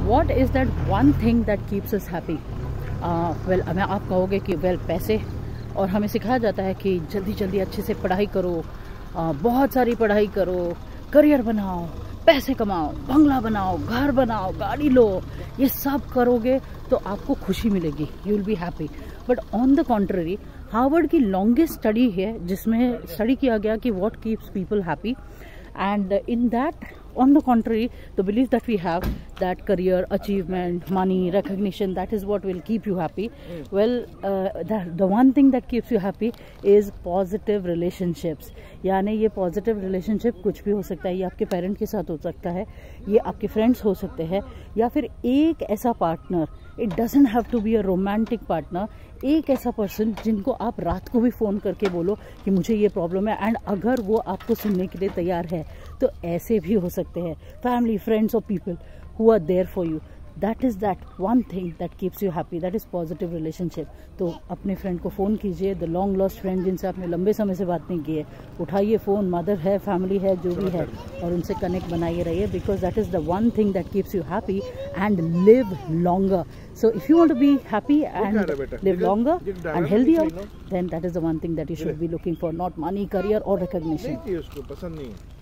What is that one thing that keeps us happy? Well, आप कहोगे कि well पैसे, और हमें सिखाया जाता है कि जल्दी जल्दी अच्छे से पढ़ाई करो, बहुत सारी पढ़ाई करो, करियर बनाओ, पैसे कमाओ, बंगला बनाओ, घर बनाओ, गाड़ी लो, ये सब करोगे तो आपको खुशी मिलेगी, you will be happy. But on the contrary, Harvard की लॉन्गेस्ट स्टडी है जिसमें स्टडी किया गया कि what keeps people happy, and in that, on the contrary, the belief that we have that career, achievement, money, recognition, that is what will keep you happy. Well, the one thing that keeps you happy is positive relationships. यानी ये positive relationship कुछ भी हो सकता है, ये आपके parent के साथ हो सकता है, ये आपके फ्रेंड्स हो सकते हैं, या फिर एक ऐसा partner, it doesn't have to be a romantic partner, एक ऐसा पर्सन जिनको आप रात को भी फ़ोन करके बोलो कि मुझे ये प्रॉब्लम है, एंड अगर वो आपको सुनने के लिए तैयार है तो ऐसे भी हो सकते हैं। फैमिली, फ्रेंड्स और people who are there for you, that is that one thing that keeps you happy, that is positive relationship. तो अपने फ्रेंड को फ़ोन कीजिए, द लॉन्ग लॉस्ट फ्रेंड जिनसे आपने लंबे समय से बात नहीं की है, उठाइए फ़ोन, मदर है, फैमिली है, जो भी है, और उनसे कनेक्ट बनाइए रहिए, because that is the one thing that keeps you happy and live longer. So if you want to be happy and live longer and healthier, then that is the one thing that you should be looking for, not money, career or recognition.